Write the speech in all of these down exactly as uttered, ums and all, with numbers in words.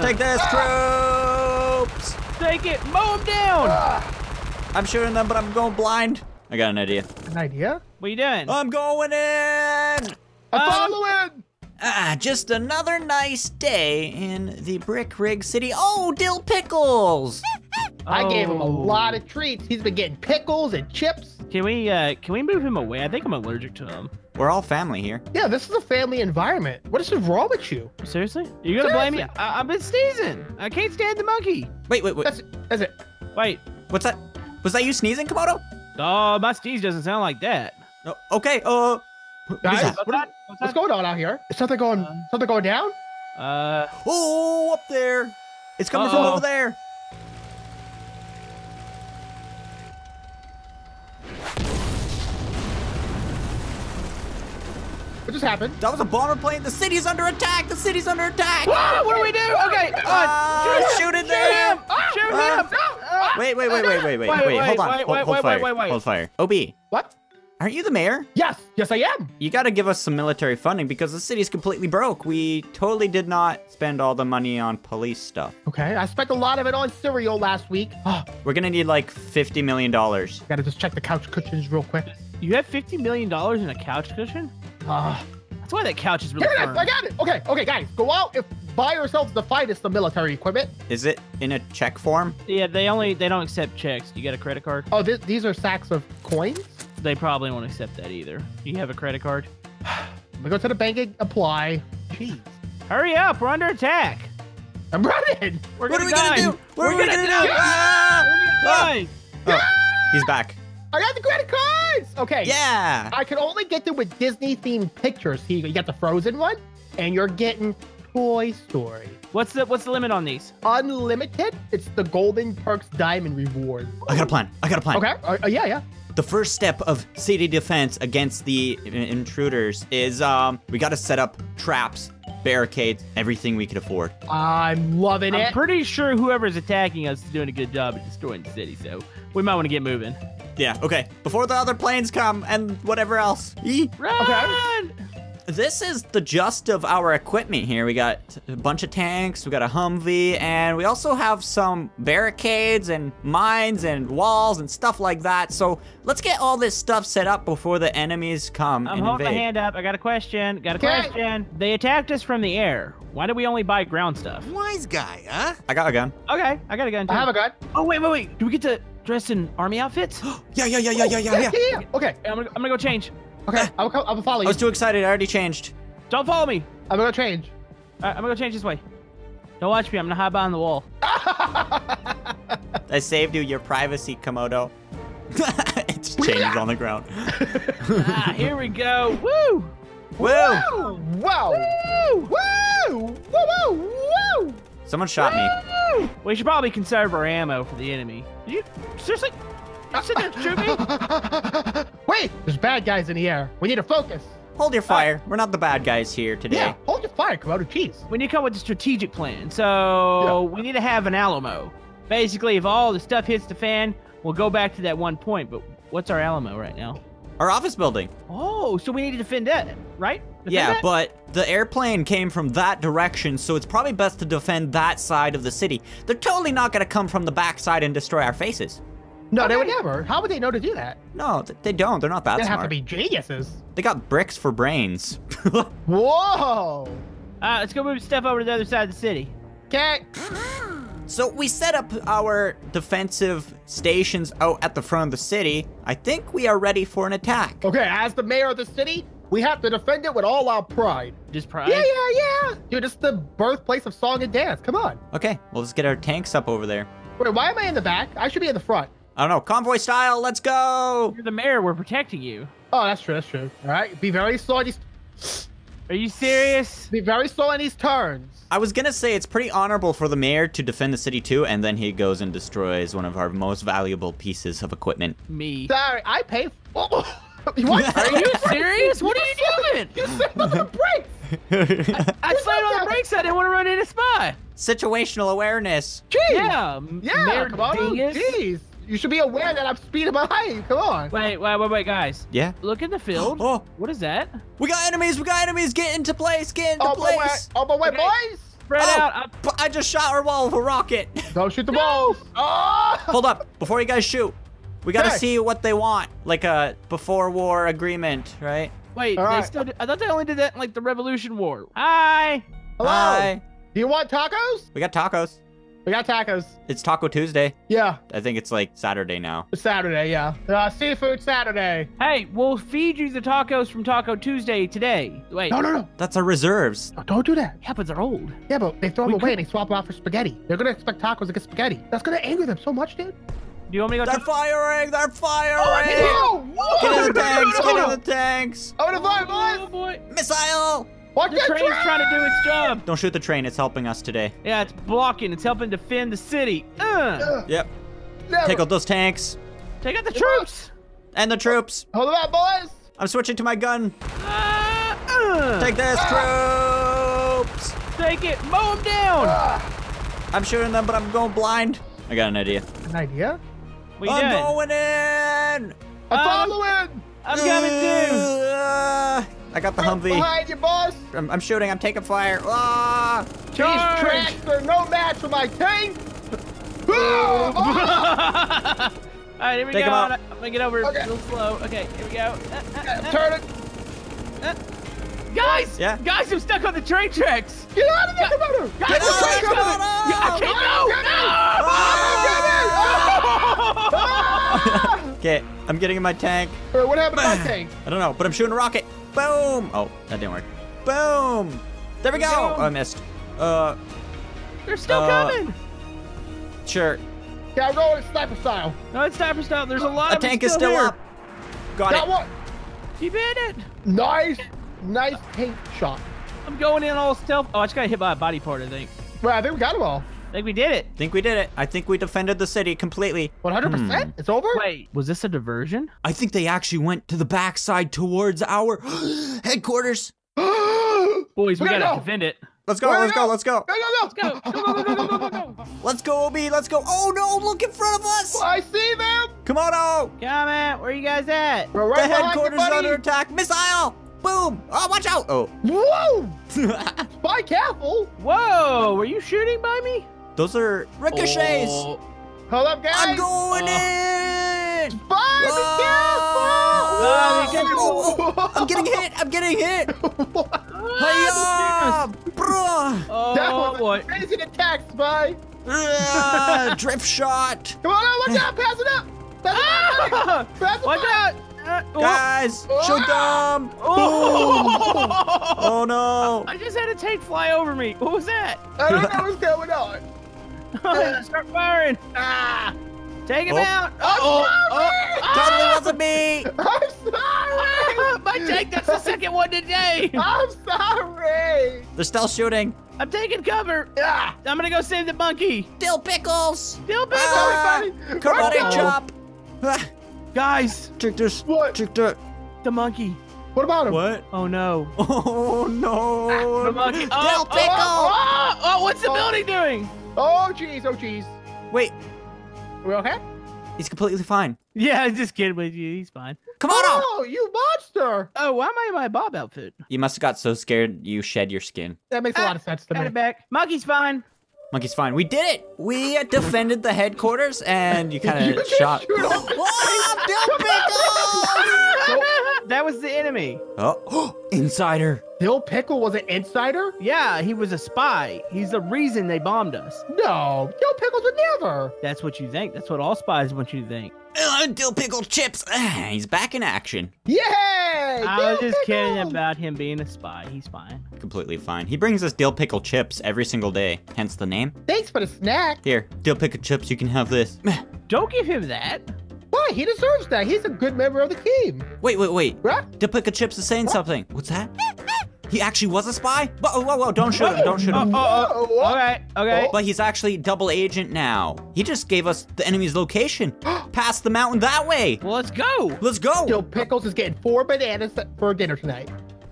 Take this, troops! Take it! Mow them down! Ah. I'm shooting them, but I'm going blind. I got an idea. An idea? What are you doing? I'm going in! I'm following! Ah, just another nice day in the Brick Rig City. Oh, dill pickles! I gave him a Oh. lot of treats. He's been getting pickles and chips. Can we, uh, can we move him away? I think I'm allergic to him. We're all family here. Yeah, this is a family environment. What is wrong with you? Seriously? You gonna blame me? Seriously? I I've been sneezing. I can't stand the monkey. Wait, wait, wait. That's, that's it. Wait. What's that? Was that you sneezing, Komodo? Oh, my sneeze doesn't sound like that. Oh, okay, uh... what is Guys, that? what is, What's what's that? going on out here? Is something going, Uh, something going down? Uh, Oh, up there! It's coming from Uh-oh. over there! What just happened? That was a bomber plane! The city's under attack! The city's under attack! ah, what do we do? Okay, Ah, uh, shoot it shoot there! him! Shoot Ah. him! Ah. Wait, wait, wait, wait, wait, wait, Wait, wait, wait, hold on. wait, hold, wait, hold wait, fire. wait, wait. Hold fire. O B, What? aren't you the mayor? Yes, yes I am. You gotta give us some military funding because the city's completely broke. We totally did not spend all the money on police stuff. Okay, I spent a lot of it on cereal last week. Oh, We're gonna need like fifty million dollars. gotta just check the couch cushions real quick. You have fifty million dollars in a couch cushion? Ah, That's why that couch is really here it is. firm. I got it. Okay, okay, guys, go out and buy yourselves the finest of military equipment. Is it in a check form? Yeah, they only, they don't accept checks. You got a credit card? Oh, this, these are sacks of coins. They probably won't accept that either. Do you have a credit card? We go to the bank and apply. Jeez, Hurry up, we're under attack. I'm running. We're What gonna are we die. gonna do? What We're are we gonna gonna die. do? Ah! Die. Oh, he's back. I got the credit cards. Okay. Yeah. I can only get them with Disney-themed pictures. Here, you got the Frozen one, and you're getting Toy Story. What's the what's the limit on these? Unlimited. It's the Golden Perks Diamond Reward. I got a plan. I got a plan. Okay. Uh, uh, yeah, yeah. The first step of city defense against the i- intruders is um we got to set up traps, barricades, everything we could afford. I'm loving I'm it. pretty sure whoever's attacking us is doing a good job at destroying the city, so we might want to get moving. Yeah, okay. Before the other planes come and whatever else. Eee. Run! This is the gist of our equipment here. We got a bunch of tanks, we got a Humvee, and we also have some barricades and mines and walls and stuff like that. So let's get all this stuff set up before the enemies come I'm and holding my invade. hand up. I got a question. Got a Okay. question. They attacked us from the air. Why did we only buy ground stuff? Wise guy, huh? I got a gun. Okay, I got a gun too. I have a gun. Oh wait, wait, wait. Do we get to dress in army outfits? Yeah, yeah, yeah, yeah, yeah, yeah, yeah. yeah. Okay. I'm gonna, I'm gonna go change. Okay. I'll, come, I'll follow I you. was too excited. I already changed. Don't follow me. I'm gonna change. All right, I'm gonna go change this way. Don't watch me. I'm gonna hide behind the wall. I saved you your privacy, Komodo. It's changes on the ground. Ah, here we go. Woo! Woo! Woo! Wow! Woo! Woo! Woo! Woo! Woo! Someone shot me. Woo! We should probably conserve our ammo for the enemy. Did you seriously? You sit there and shoot me? Wait! There's bad guys in the air. We need to focus. Hold your fire. We're not the bad guys here today. Yeah, hold your fire, Komodo. Jeez. We need to come with a strategic plan. So we need to have an Alamo. Basically, if all the stuff hits the fan, we'll go back to that one point. But what's our Alamo right now? Our office building. Oh, so we need to defend that, right? Defend Yeah, that? but the airplane came from that direction, so it's probably best to defend that side of the city. They're totally not going to come from the backside and destroy our faces. No, they would Okay. never. How would they know to do that? No, th- they don't. They're not that They smart. have to be geniuses. They got bricks for brains. Whoa! All right, let's go move stuff over to the other side of the city. Okay. So we set up our defensive stations out at the front of the city. I think we are ready for an attack. Okay, as the mayor of the city, we have to defend it with all our pride. Just pride. Yeah, yeah, yeah. Dude, it's the birthplace of song and dance. Come on. Okay, well, let's get our tanks up over there. Wait, why am I in the back? I should be in the front. I don't know, convoy style, let's go! You're the mayor. We're protecting you. Oh, that's true. That's true. All right. Be very slow on these. Are you serious? Be very slow on these turns. I was gonna say it's pretty honorable for the mayor to defend the city too, and then he goes and destroys one of our most valuable pieces of equipment. Me. Sorry, I pay. Oh, what? Are you serious? What are you doing? You slammed on the brakes. I slammed on the brakes. I didn't want to run into spy. Situational awareness. Jeez. Yeah. Yeah. Mayor Come on. dingus. Jeez. You should be aware that I'm speeding behind you. Come on. Wait, wait, wait, wait, guys. Yeah? Look in the field. Oh, What is that? we got enemies, we got enemies, get into place, get into Oh, my way. place. Oh, my way, Okay. boys. Spread Oh, out. I... I just shot our wall with a rocket. Don't shoot the balls. Oh! Hold up, before you guys shoot, we gotta Okay. see what they want, like a before war agreement, right? Wait, All they right. still did... I thought they only did that in like the Revolution War. Hi. Hello. Hi. Do you want tacos? We got tacos. We got tacos. It's Taco Tuesday. Yeah, I think it's like Saturday now. it's Saturday. Yeah, uh, seafood Saturday. Hey, we'll feed you the tacos from Taco Tuesday today. Wait. No, no, no. That's our reserves. No, don't do that. Yeah, but they're old. Yeah, but they throw We them away could- and they swap them out for spaghetti. They're gonna expect tacos to get spaghetti. That's gonna anger them so much, dude. Do you want me to go? They're ta- firing! They're firing! Whoa! Whoa! Get in the tanks! Get in Oh, the tanks! I'm gonna fly, Oh boys! boy. Missile! Watch The that train's train! trying to do its job. Don't shoot the train. It's helping us today. Yeah, it's blocking. It's helping defend the city. Uh. Ugh, Yep. never. Take out those tanks Take out the troops. and the troops. Hold them out, boys! I'm switching to my gun. Uh, uh. Take this, troops! Take it. Mow them down. Ah, I'm shooting them, but I'm going blind. I got an idea. an idea? What you I'm doing? going in! I'm Um, following! I'm coming too. Uh, I got the Right Humvee. behind you, boss! I'm, I'm shooting. I'm taking fire. Ah! These Charge. tracks are no match for my tank! Ah, ah, All right, here we Take go. 'em out. I'm gonna get over Okay. a little slow. Okay, here we go. Uh, uh, uh, Turn it! Guys, Yeah? guys, I'm stuck on the train tracks. Get out of there, come on! Guys, Get the out, train's come coming. on! Yeah, I can't go. Ah! Okay, I'm getting in my tank. Hey, what happened to my tank? I don't know, but I'm shooting a rocket. Boom! Oh, that didn't work. Boom! There we There we go! go. Oh, I missed. Uh, They're still Uh, coming. sure. Yeah, I'm rolling sniper style. No, it's time for stop. There's a lot A of them tank is still here. up. Got Got it. one. Keep in it. Nice, nice tank shot. I'm going in all stealth. Oh, I just got hit by a body part, I think. Well, I think we got them all. I think we did it. Think we did it. I think we defended the city completely. one hundred percent? Hmm. It's over? Wait, was this a diversion? I think they actually went to the backside towards our headquarters. Boys, we, We gotta gotta go. defend it. Let's go, Where let's to go, go? let's go. Go, go, Go, go, go, go, go, go, go, go. Let's go, O B, let's go. Oh no, look in front of us. I see them. Come on, O. Come on, where you guys at? We're The right behind you, headquarters is buddy. under attack. Missile. Boom. Oh, watch out. Oh. Whoa! Spy careful. Whoa, were you shooting by me? Those are ricochets. Oh. Hold up, guys. I'm going Oh. in. Spy, be Oh, be careful. Oh, I'm getting hit. I'm getting hit. Ah, Hiya, bruh. Oh, That was boy. a crazy attack, Spy. Ah, drift shot. Come on, watch out. Pass it up. Pass it up. Ah, Pass it watch up. out. Uh, oh. Guys, shoot them. Oh. Oh no. I just had a tank fly over me. What was that? I don't know what's going on. Start firing. Ah, Take him Oh. out. I'm Oh, sorry. Totally wasn't me. I'm sorry. My tank, that's the second one today. I'm sorry. They're still shooting. I'm taking cover. Ah, I'm gonna go save the monkey. Dill pickles. Still back. Ah, buddy. karate Right chop. Ah, Guys, Trick this. What? Trick that. the monkey. What about him? What? Oh no. Oh no. The monkey. Dill Oh, pickle. oh, oh, oh, what's the Oh. building doing? Oh, jeez. Oh, jeez. Wait, We okay? he's completely fine. Yeah, I'm just kidding with you. He's fine. Come on up. Oh, you monster. Oh, why am I in my Bob outfit? You must have got so scared you shed your skin. That makes a Ah, lot of sense to Got me. it back. Monkey's fine. Monkey's fine. We did it. We defended the headquarters, and you kind You of just shot. shoot up the Oh, Dill pickle. That was the enemy. Oh, insider. Dill Pickle was an insider? Yeah, he was a spy. He's the reason they bombed us. No, Dill Pickles would never. That's what you think. That's what all spies want you to think. Uh, Dill pickle chips. Ah, he's back in action. Yay! I was Dill just kidding Pickle! about him being a spy. He's fine. Completely fine. He brings us dill pickle chips every single day, hence the name. Thanks for the snack. Here, dill pickle chips. You can have this. Don't give him that. Why? He deserves that. He's a good member of the team. Wait, wait, wait. Right? Dill pickle chips is saying something. What's that? He actually was a spy? Whoa, whoa, whoa! Don't shoot him! Don't shoot him! Oh, oh, Whoa, oh. Okay, okay. But he's actually double agent now. He just gave us the enemy's location. Past the mountain that way. Well, let's go. Let's go. Dill Pickles is getting four bananas for dinner tonight.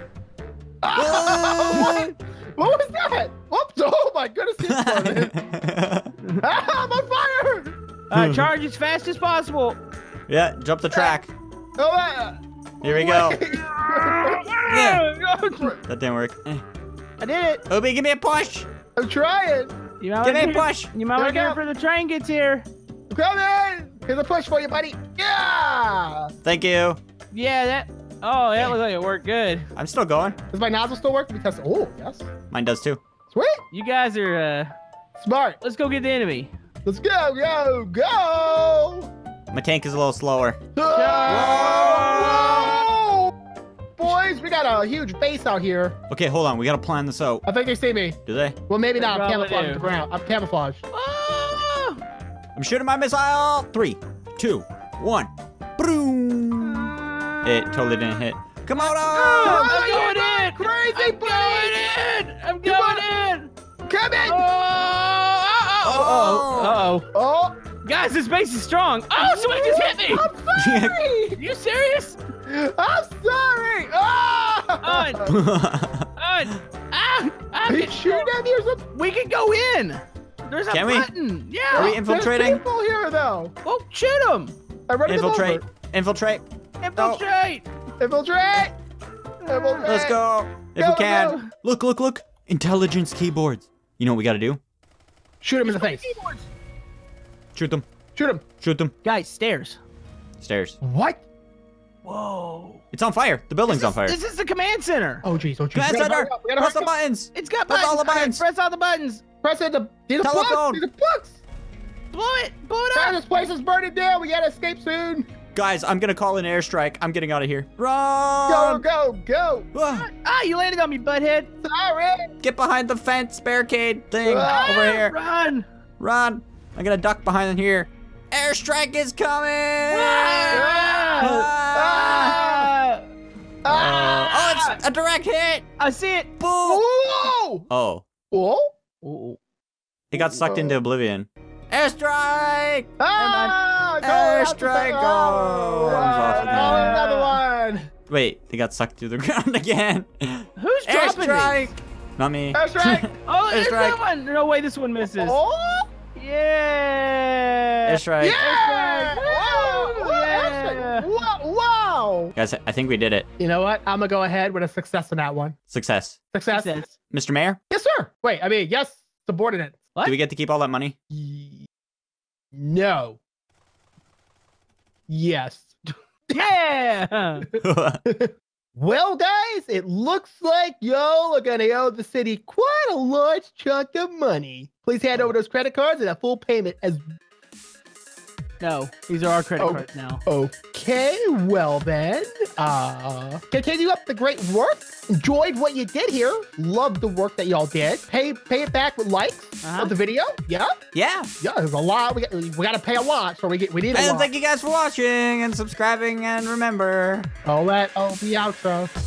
Uh, What was that? Whoops! Oh my goodness! He exploded. Ah, I'm on fire! Uh, charge as fast as possible. yeah, jump the track. Oh, uh, Here we go. wait. Yeah. That didn't work. Eh. I did it. Obi, give me a push. I'm trying. You might Give me a wanna get- push. You might There want we to go. get for the train gets here. Come in. Here's a push for you, buddy. Yeah. Thank you. Yeah, that. Oh, that looks like it worked good. I'm still going. Does my nozzle still work? Because oh yes. Mine does too. Sweet. You guys are. uh Smart. Let's go get the enemy. Let's go, go, go. My tank is a little slower. Whoa! Boys, we got a huge base out here. Okay, hold on. We gotta plan this out. I think they see me. Do they? Well, maybe not. I'm They probably camouflaged do. the ground. I'm camouflaged. Oh! I'm shooting my missile. Three, two, one. Boom! It totally didn't hit. Come on! I'm Oh, going you're in. Crazy, I'm buddy. going in. I'm Come going on. in. Come in. Oh! Uh oh! Uh oh! Oh, Guys, this base is strong. Oh, somebody just hit me. I'm sorry. You serious? I'm sorry. Oh! On. On. Ah! Ah! Are you shooting at me or something? We can go in. There's a Can we? button. Yeah. Are we infiltrating? There's people here, though. Oh, shoot them. I'm ready Infiltrate. to Infiltrate. Infiltrate. Infiltrate. Infiltrate. Let's go. If Go, we can. go. Look, look, look. Intelligence keyboards. You know what we gotta do? Shoot him in the face. Shoot them. Shoot him. Shoot them. Guys, stairs. Stairs. What? Whoa. It's on fire. The building's on fire. This is the command center. Oh, jeez. Oh, jeez. Command We gotta center. hurry up, we gotta Press the hurry up. buttons. It's got Press buttons. all the Okay, buttons. press all the buttons. Press it. The, these are plugs. Telephone. These are plugs. Blow it. Blow it Guys, up. this place is burning down. We gotta escape soon. Guys, I'm gonna call an airstrike. I'm getting out of here. Go, Run! go, go. Ah, Ah, you landed on me, butthead. Sorry. Get behind the fence barricade thing Ah, over here. Run. Run! I'm gonna duck behind here. Airstrike is coming! Ah. Ah. Ah. Oh, it's a direct hit! I see it. Boom! Whoa. Oh, Whoa. Ooh. it got sucked into oblivion. Airstrike! Ah, Airstrike. Oh, arms off again. Oh, another one. Wait, they got sucked through the ground again. Who's dropping Airstrike! these? Not me. Airstrike. Oh, there's Airstrike. that one. No way this one misses. Oh. Yeah. Airstrike. Yeah. Airstrike. Wow. Woo, Wow. yeah. Airstrike. Wow. Wow. Guys, I think we did it. You know what? I'm gonna go ahead with a success on that one. Success. Success. Success. Mister Mayor, Yes, sir. Wait. I mean, yes, subordinate. What? do we get to keep all that money? No. Yes. Yeah. Well, guys, it looks like y'all are gonna owe the city quite a large chunk of money. Please hand over those credit cards and a full payment as. No, these are our credit Oh. cards now. Okay, well then, uh, continue up the great work. Enjoyed what you did here. Loved the work that y'all did. Pay pay it back with likes Uh-huh. of the video. Yeah, Yeah. yeah. There's a lot. We got we got to pay a lot, so we get we need a And lot. thank you guys for watching and subscribing. And remember, All that. Oh, the outro.